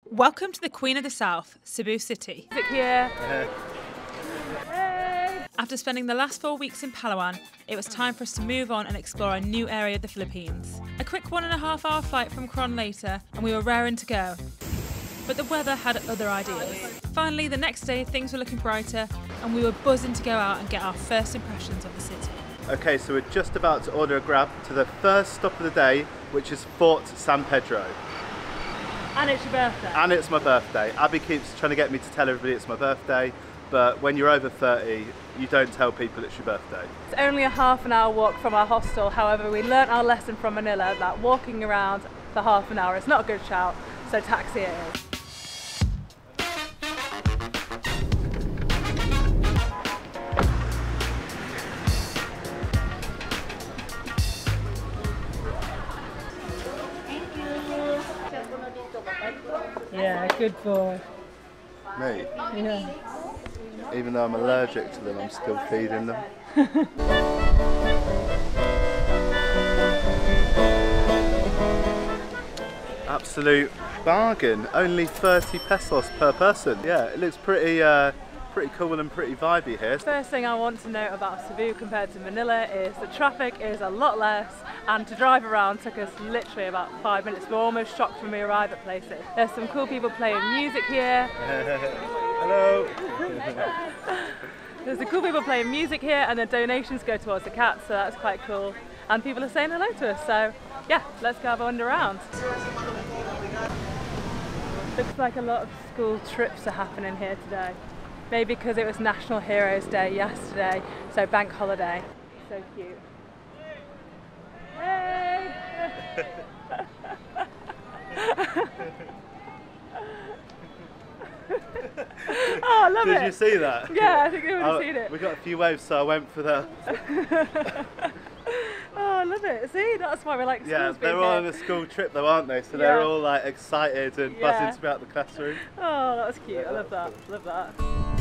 Welcome to the Queen of the South, Cebu City. Here. After spending the last 4 weeks in Palawan, it was time for us to move on and explore a new area of the Philippines. A quick 1.5 hour flight from Coron later, and we were raring to go. But the weather had other ideas. Finally, the next day, things were looking brighter, and we were buzzing to go out and get our first impressions of the city. Okay, so we're just about to order a grab to the first stop of the day, which is Fort San Pedro. And it's your birthday. And it's my birthday. Abby keeps trying to get me to tell everybody it's my birthday, but when you're over 30, you don't tell people it's your birthday. It's only a half an hour walk from our hostel. However, we learnt our lesson from Manila that walking around for half an hour is not a good shout, so taxi it is. Yeah, good boy. Me? Yeah. Even though I'm allergic to them, I'm still feeding them. Absolute bargain. Only 30 pesos per person. Yeah, it looks pretty cool and pretty vibey here. First thing I want to note about Cebu compared to Manila is the traffic is a lot less, and to drive around took us literally about 5 minutes. We're almost shocked when we arrive at places. There's some cool people playing music here. Hello. There's the cool people playing music here, and the donations go towards the cats, so that's quite cool. And people are saying hello to us, so yeah, let's go have a wander around. Looks like a lot of school trips are happening here today. Maybe because it was National Heroes Day yesterday, so bank holiday. So cute. Hey! Oh, I love it! Did you see that? Yeah, I think they would have seen it. We got a few waves, so I went for the... Oh, I love it. See, that's why we like schools. Yeah, they're all on a school trip though, aren't they? So they're all like excited and buzzing throughout the classroom. Oh, that's cute. I love that. Love that.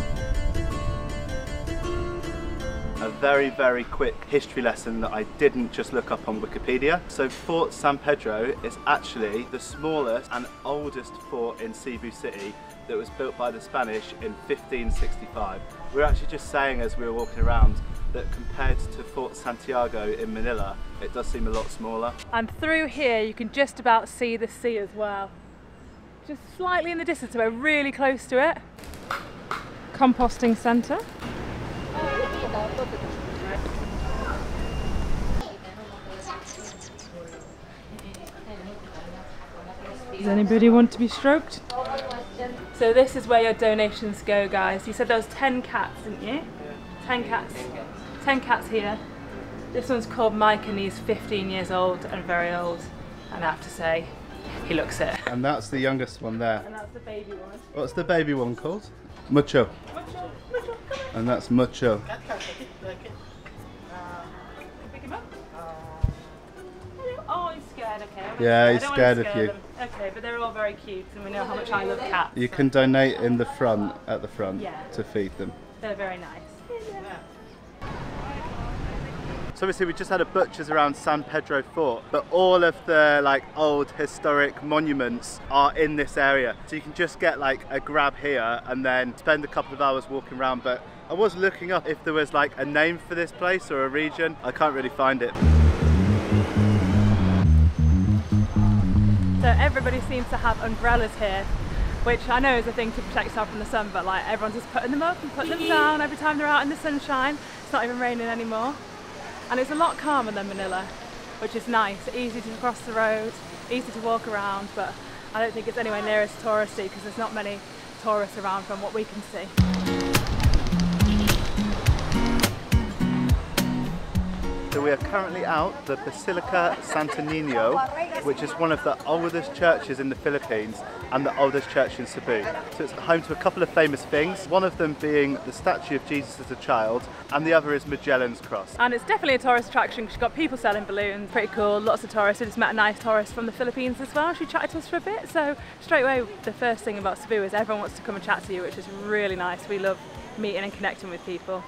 A very, very quick history lesson that I didn't just look up on Wikipedia. So Fort San Pedro is actually the smallest and oldest fort in Cebu City that was built by the Spanish in 1565. We were actually just saying as we were walking around that compared to Fort Santiago in Manila, it does seem a lot smaller. And through here you can just about see the sea as well. Just slightly in the distance, so we're really close to it. Composting centre. Does anybody want to be stroked? So this is where your donations go, guys. You said there was 10 cats, didn't you? 10 cats. 10 cats here. This one's called Mike and he's 15 years old and very old. And I have to say, he looks it. And that's the youngest one there. And that's the baby one. What's the baby one called? Mucho. Mucho, Mucho, come on. And that's Mucho. Pick him up. Oh, he's scared, okay. Yeah, he's I don't scared wanna of scare you. them. Okay, but they're all very cute and we know how much I love cats. You can donate in the front, at the front, Yeah. to feed them. They're very nice. So obviously we just had a butcher's around San Pedro Fort, but all of the like old historic monuments are in this area. So you can just get like a grab here and then spend a couple of hours walking around. But I was looking up if there was like a name for this place or a region. I can't really find it. So everybody seems to have umbrellas here, which I know is a thing to protect yourself from the sun, but like everyone's just putting them up and putting them down every time they're out in the sunshine. It's not even raining anymore. And it's a lot calmer than Manila, which is nice. Easy to cross the road, easy to walk around, but I don't think it's anywhere near as touristy because there's not many tourists around from what we can see. So we are currently out the Basilica Santo Niño, which is one of the oldest churches in the Philippines and the oldest church in Cebu. So it's home to a couple of famous things, one of them being the statue of Jesus as a child, and the other is Magellan's Cross. And it's definitely a tourist attraction because you've got people selling balloons, pretty cool, lots of tourists. We just met a nice tourist from the Philippines as well. She chatted to us for a bit, so straight away the first thing about Cebu is everyone wants to come and chat to you, which is really nice. We love meeting and connecting with people.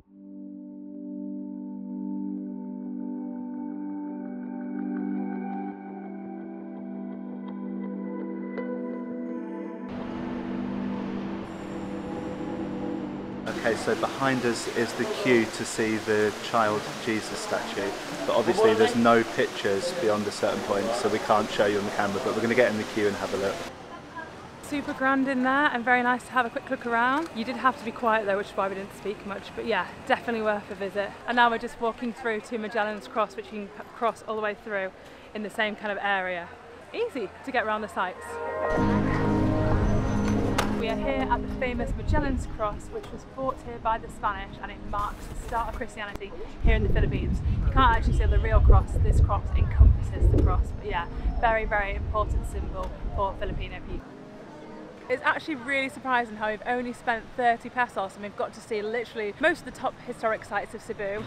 Okay, so behind us is the queue to see the child Jesus statue, but obviously there's no pictures beyond a certain point, so we can't show you on the camera, but we're going to get in the queue and have a look. Super grand in there and very nice to have a quick look around. You did have to be quiet though, which is why we didn't speak much, but yeah, definitely worth a visit. And now we're just walking through to Magellan's Cross, which you can cross all the way through in the same kind of area. Easy to get around the sites. We are here at the famous Magellan's Cross, which was brought here by the Spanish, and it marks the start of Christianity here in the Philippines. You can't actually see the real cross. This cross encompasses the cross, but yeah, very, very important symbol for Filipino people. It's actually really surprising how we've only spent 30 pesos and we've got to see literally most of the top historic sites of Cebu.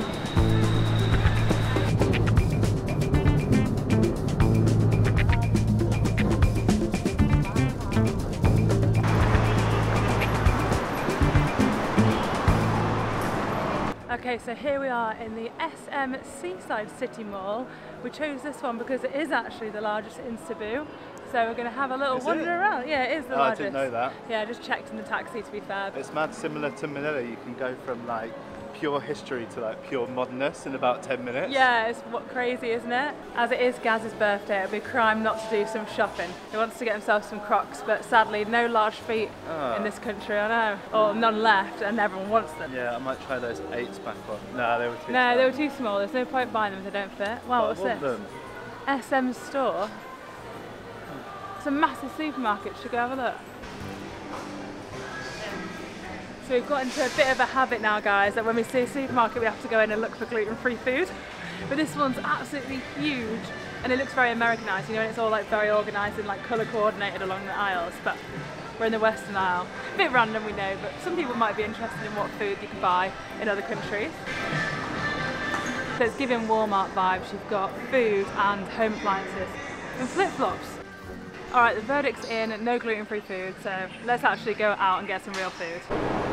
Okay, so here we are in the SM Seaside City Mall. We chose this one because it is actually the largest in Cebu. So we're going to have a little wander around. Yeah, it is the largest. I didn't know that. Yeah, I just checked in the taxi to be fair. It's mad similar to Manila. You can go from like pure history to like pure modernness in about 10 minutes. Yeah, it's crazy, isn't it? As it is Gaz's birthday, it would be a crime not to do some shopping. He wants to get himself some Crocs, but sadly no large feet in this country, I know. Or none left, and everyone wants them. Yeah, I might try those 8s back on. No, they were too small. No, they were too small. There's no point buying them if they don't fit. Wow, what's this? Them. SM store? It's a massive supermarket. Should we go have a look? So we've got into a bit of a habit now, guys, that when we see a supermarket we have to go in and look for gluten-free food. But this one's absolutely huge and it looks very Americanized, you know, and it's all like very organised and like colour coordinated along the aisles. But we're in the Western Isle. A bit random, we know, but some people might be interested in what food you can buy in other countries. So it's giving Walmart vibes. You've got food and home appliances and flip-flops. Alright, the verdict's in, no gluten-free food, so let's actually go out and get some real food.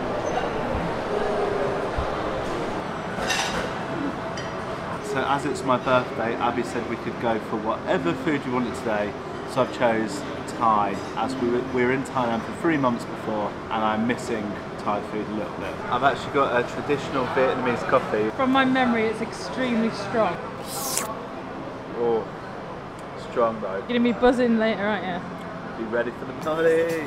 So as it's my birthday, Abby said we could go for whatever food we wanted today, so I've chose Thai, as we were in Thailand for 3 months before, and I'm missing Thai food a little bit. I've actually got a traditional Vietnamese coffee. From my memory, it's extremely strong. Oh. Strong though. You're gonna be buzzing later, aren't you? Be ready for the party.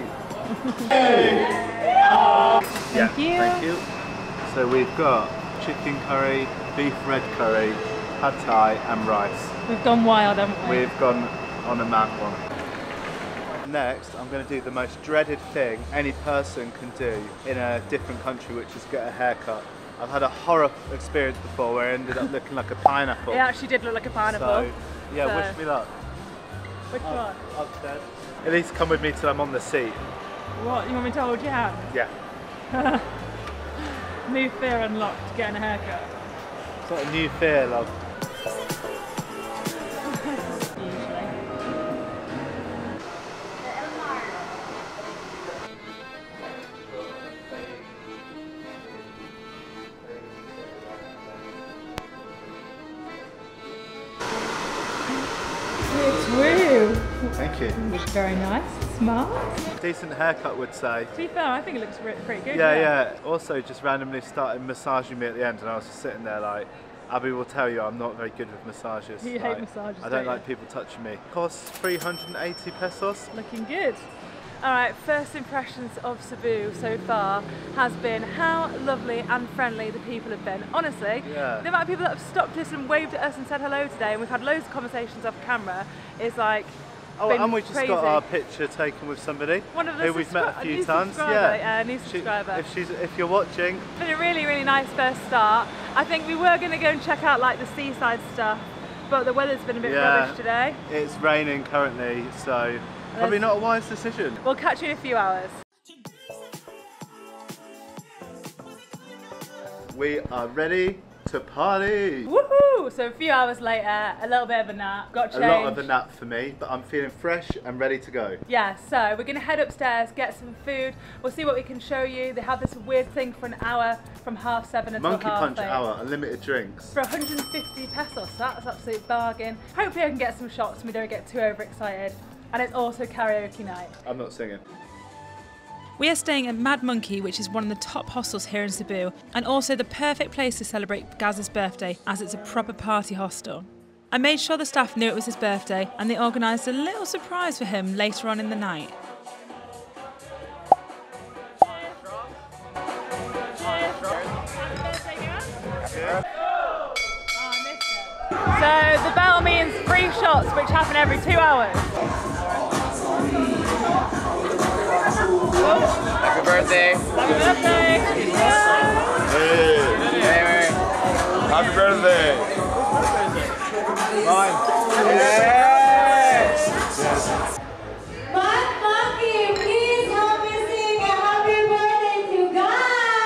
Thank you. Thank you. So we've got chicken curry, beef red curry, pad thai and rice. We've gone wild, haven't we? We've gone on a mad one. Next, I'm going to do the most dreaded thing any person can do in a different country, which is get a haircut. I've had a horror experience before where I ended up looking like a pineapple. It actually did look like a pineapple. So, yeah, wish me luck. Which one? Upstairs. At least come with me till I'm on the seat. What? You want me to hold your hand? Yeah. New fear unlocked, getting a haircut. It's not a new fear, love. Thank you. It looks very nice, smart. Decent haircut, would say. To be fair, I think it looks pretty good. Yeah. Also, just randomly started massaging me at the end, and I was just sitting there like, Abby will tell you I'm not very good with massages. You hate massages, I don't like people touching me. Costs 380 pesos. Looking good. Alright, first impressions of Cebu so far has been how lovely and friendly the people have been. Honestly, the amount of people that have stopped us and waved at us and said hello today, and we've had loads of conversations off camera, is like, and we just crazy. got our picture taken with somebody who we've met a few times. Yeah, new subscriber. If you're watching. It's been a really, really nice first start. I think we were going to go and check out like the seaside stuff, but the weather's been a bit rubbish today. It's raining currently, so probably not a wise decision. We'll catch you in a few hours. We are ready to party! Woohoo! So a few hours later, a little bit of a nap, got changed. A lot of a nap for me, but I'm feeling fresh and ready to go. Yeah, so we're gonna head upstairs, get some food. We'll see what we can show you. They have this weird thing for an hour from 7:30 until Monkey Punch 8:30. hour, unlimited drinks. For 150 pesos, so that's an absolute bargain. Hopefully I can get some shots and we don't get too overexcited. And it's also karaoke night. I'm not singing. We are staying at Mad Monkey, which is one of the top hostels here in Cebu, and also the perfect place to celebrate Gaz's birthday, as it's a proper party hostel. I made sure the staff knew it was his birthday, and they organised a little surprise for him later on in the night. So the bell means free shots, which happen every 2 hours. Happy birthday! Happy birthday! Hey. Happy birthday! Mine. Mad Monkey, please help me sing a happy birthday to God!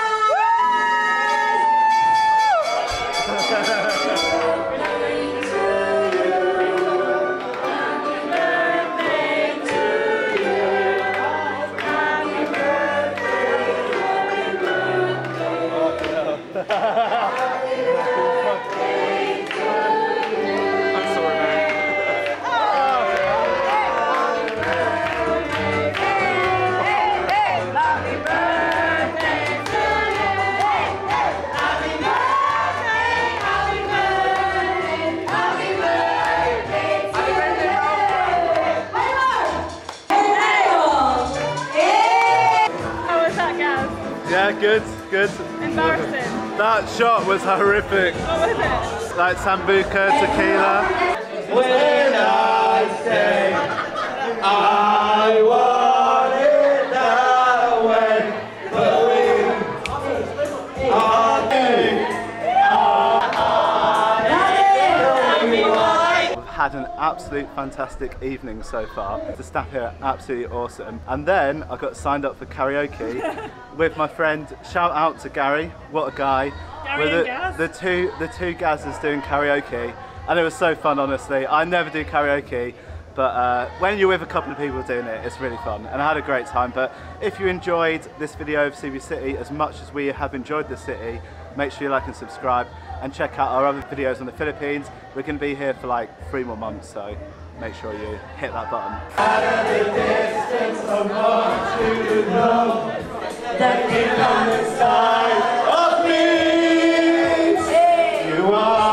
Yeah, good, good. Embarrassing. That shot was horrific. What was it? Like Sambuca, tequila. When I say I want it that way, We've had an absolute fantastic evening so far. The staff here are absolutely awesome. And then I got signed up for karaoke with my friend. Shout out to Gary, what a guy. Gary and Gaz? the two Gazes doing karaoke, and it was so fun. Honestly, I never do karaoke, but when you're with a couple of people doing it, it's really fun, and I had a great time. But if you enjoyed this video of Cebu City as much as we have enjoyed the city, make sure you like and subscribe, and check out our other videos on the Philippines. We're going to be here for like 3 more months, so make sure you hit that button. That